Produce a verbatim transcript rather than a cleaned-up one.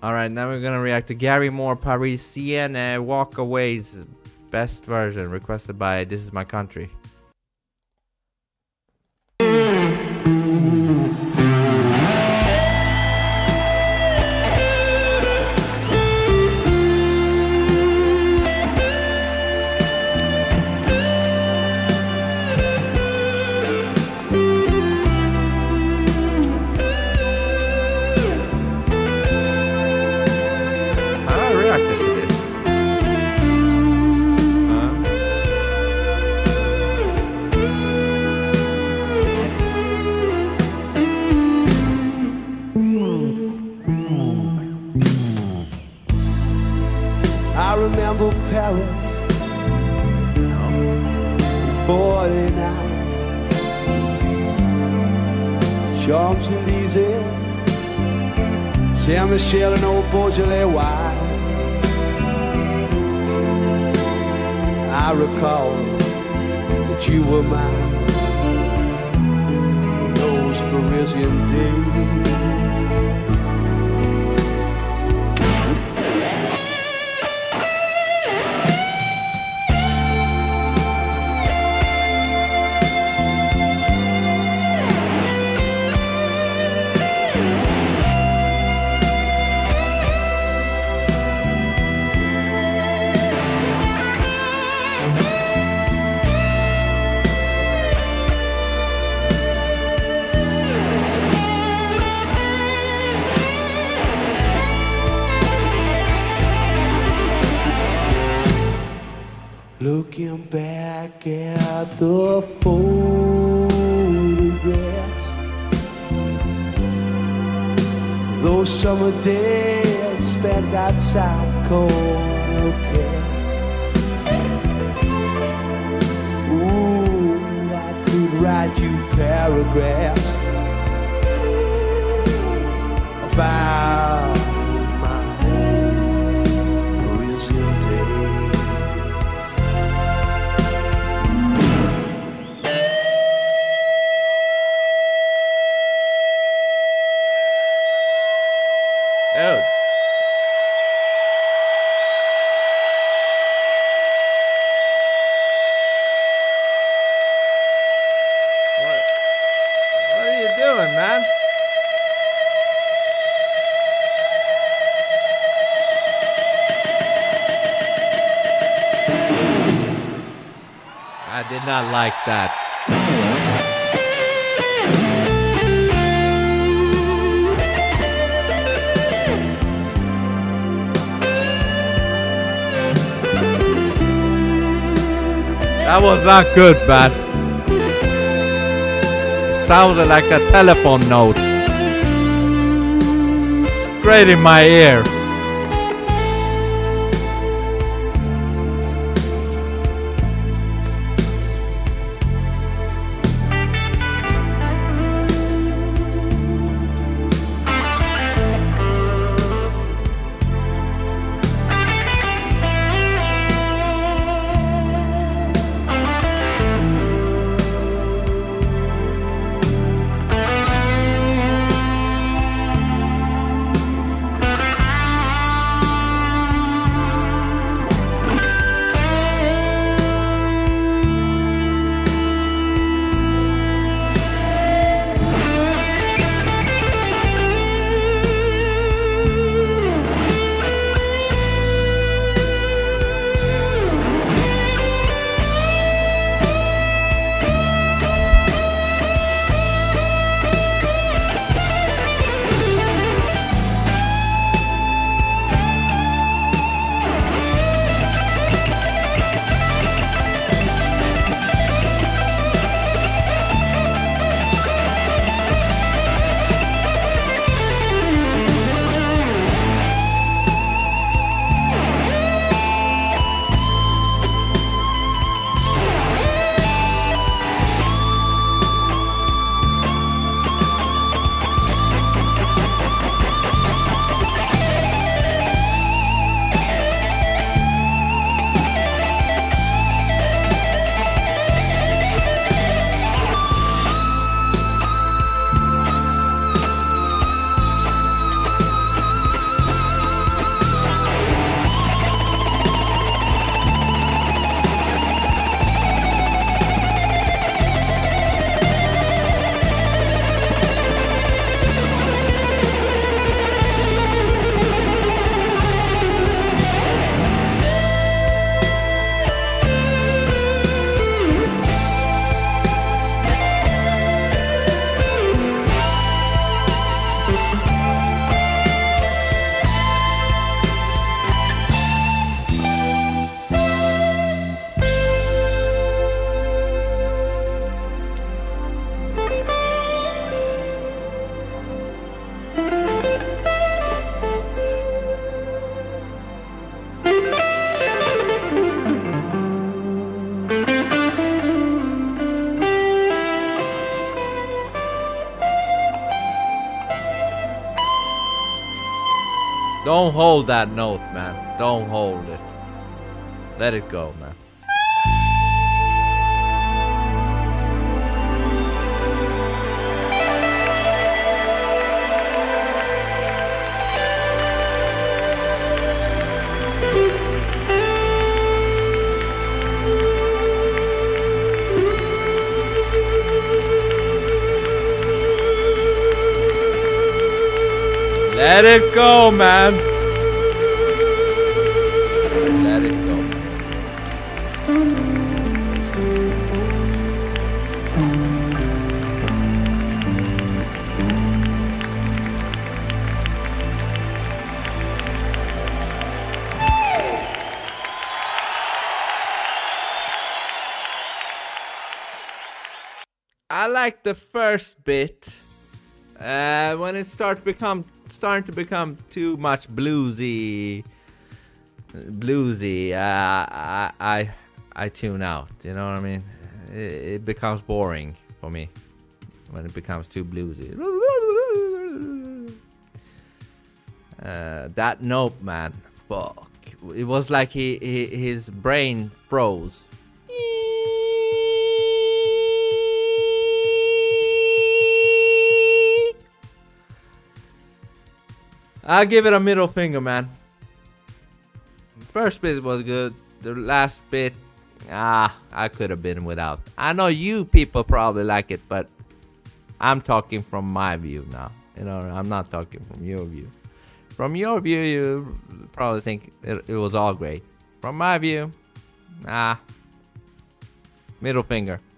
Alright, now we're gonna react to Gary Moore Parisienne Walkaways best version requested by This Is My Country. I remember Paris, forty-nine, Champs-Élysées, Saint-Michel and old Beaujolais wine. I recall that you were mine in those Parisian days. Looking back at the photographs, those summer days spent outside corner cafes. Ooh, I could write you paragraphs about my old Parisian days. Dude. What? What are you doing, man? I did not like that. That was not good, man. Sounded like a telephone note. Straight in my ear. Don't hold that note, man. Don't hold it. Let it go, man. Let it go, man. Let it go. I like the first bit. Uh, when it starts to become starting to become too much bluesy, bluesy, uh, I, I I tune out. You know what I mean? It, it becomes boring for me when it becomes too bluesy. Uh, that note, man, fuck. It was like he, he his brain froze. I'll give it a middle finger, man. First bit was good. The last bit, ah, I could have been without. I know you people probably like it, but I'm talking from my view now. You know, I'm not talking from your view. From your view, you probably think it, it was all great. From my view, ah, middle finger.